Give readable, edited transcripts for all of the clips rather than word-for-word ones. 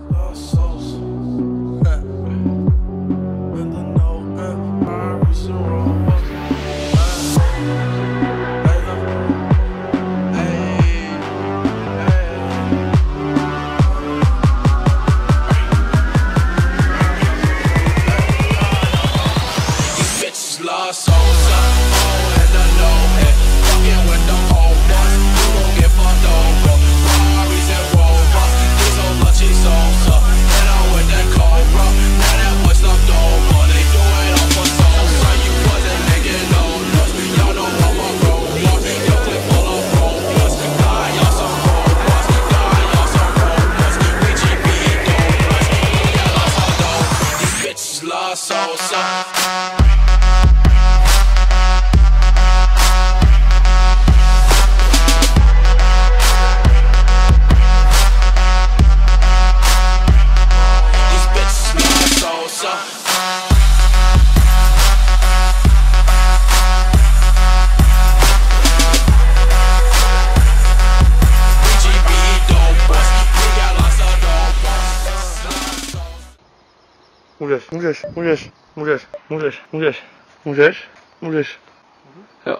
Můžeš. Jo.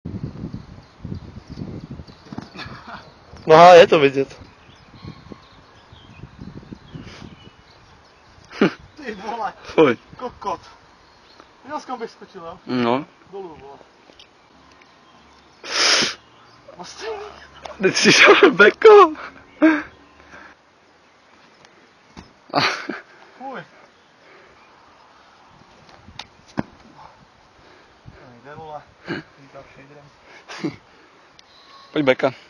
No, je to vidět. Ty vole. Fuj. Kokot. Viděl, s kam bych skočil, jo? No. Dolů, vole. Vlastně. Teď si šel beko. Fuj. Nejde, vole. Pojď beka.